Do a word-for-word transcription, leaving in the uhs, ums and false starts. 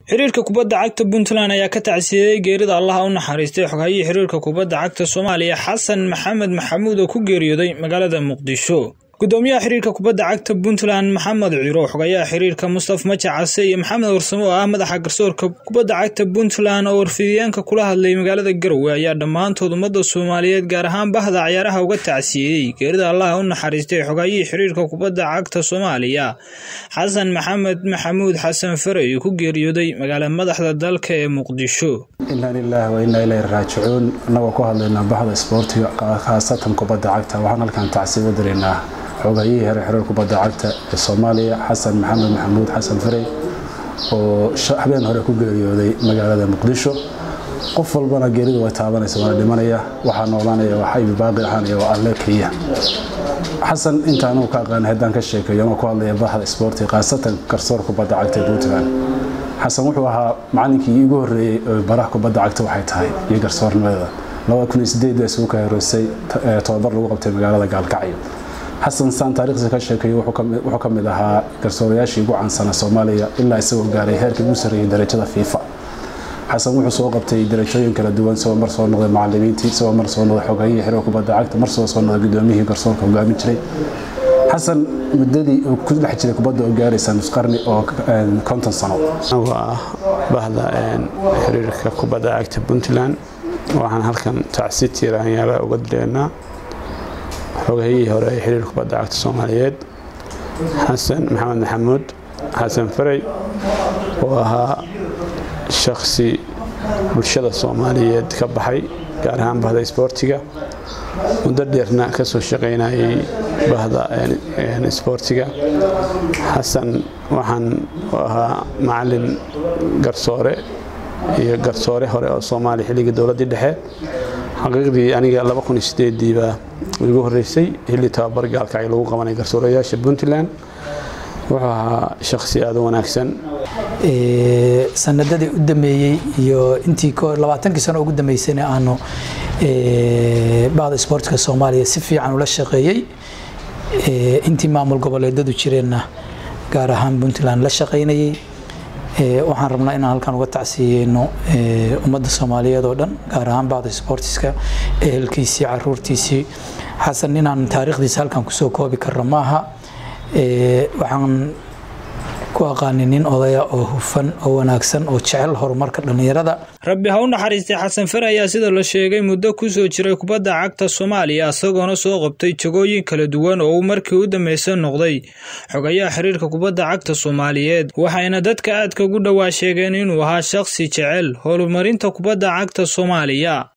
xiriirka kubadda cagta Puntland ayaa ka tacsiiyay geerida Allah u naxariistay xoghaye xiriirka kubadda cagta Soomaaliya Xasan Maxamed Maxamuud oo ku geeriyooday magaalada Muqdisho. gudoomiyaha xiriirka kubadda cagta Puntland Maxamed Ciro, xogayaha xiriirka Mustafa Macacase iyo Maxamed Warsamo oo ah madaxa garsoorka kubadda cagta Puntland oo warfidiyaanka kula hadlay magaalada Garowe ayaa dhamaantood ummadda Soomaaliyeed gaar ahaan bahda ciyaaraha uga tacsiiyay geerida Allah u naxariistay xoghaye xiriirka kubadda cagta Soomaaliya Xasan Maxamed Maxamuud Xasan Faray oo ku geeriyooday magaalada madaxda dalka ee Muqdisho. inna lillahi wa inna ilayhi raaji'uun. Anagoo ku hadlayna bahda isboortiga khaasatan kubadda cagta waxaan halkan tacsiyo direynaa xogaye xiriirka kubadda cagta ee Soomaaliya Xasan Maxamed Maxamuud Xasan Faray oo habeen hore ku geeriyooday magaalada Muqdisho. qof walbana geeridu way taabanaysaa wada dhimanaya waxa noolaanaya waxa ay baaqi ahaan iyo alle kaliya. Xasan intaan uu ka qaan hadan ka sheekeeyo oo ku hadlaya bahda isboortiga khaasatan garsoorka kubadda cagta ee Puntland. Xasan wuxuu ahaa macallinkii ugu horeeyay ee baraha kubadda cagta waxay tahay iyo garsoornimada laba kun iyo siddeed isku ka heroosay tababar lagu qabtay magaalada Gaalkacyo. Xasan san taariikhdiisa ka sheekeeyo wuxuu ka mid ahaa garsoorayaashii ugu caansan Soomaaliya ilaa isagoo gaaray heerkii ugu sarreeyay darajada FIFA. Xasan wuxuu soo qabtay darajooyin kala duwan soo mar soo noqday macallimiintii soo mar soo noqday xogaye xiriirka kubadda cagta mar soo soo noqday gudoomiyihii garsoorka hogaamin jiray. Xasan muddadii uu ku dhex jiray kubadda oo gaaraysa nus qarni oo konton sano waa bahda xiriirka kubadda cagta Puntland waxaan halkan tacsiid tiiraanyada uga direynaa xogaye hore xiriirka kubadda cagta Soomaaliyeed Xasan Maxamed Maxamuud Xasan Faray oo ahaa shakhsi bulshada Soomaaliyeed ka baxay gaar ahaan bahda isboortiga muddo dheerna ka soo shaqeynayay bahda isboortiga. Xasan waxaan ahaa macallin garsoore iyo garsoore hore oo Soomaali xilliga dawladda dhexe xaqiiqdii aniga laba kun iyo siddeed baa ugu horeysay xilli tababar Gaalkacyo lagu qabanay garsoorayaasha Puntland. wuxuu ahaa shakhsi aad u wanaagsan ee sanadadii u dhameeyay iyo intii labaatankii sano ugu dhameysay aanu ee bahda isboortiga Soomaaliya si fiican ula shaqeeyay ee intii maamul goboleedyadu jireenna gaar ahaan Puntland la shaqeynayay. ee waxaan rabnaa inaan halkan uga tacsiyeeno ee ummadda Soomaaliyeed oo dhan gaar ahaan bahda isboortiska ehelkiisii caruurtiisii. Xasan inaan taariikhdiisa halkan ku soo koobi karno maaha. ee waxaan ku aqaanin odaya oo hufan oo wanaagsan oo jecel horumarka dhalinyarada. Rabbi ha u naxariistay Xasan Faray ayaa sida la sheegay muddo ku soo jiray kubadda cagta Soomaaliya asagoo soo qabtay jagooyin kala duwan oo markii u dambeysay noqday xogayaha xiriirka kubadda cagta Soomaaliyeed. waxayna dadka aadka ugu dhawaa sheegeen inuu ahaa shakhsi jecel horumarinta kubadda cagta Soomaaliya.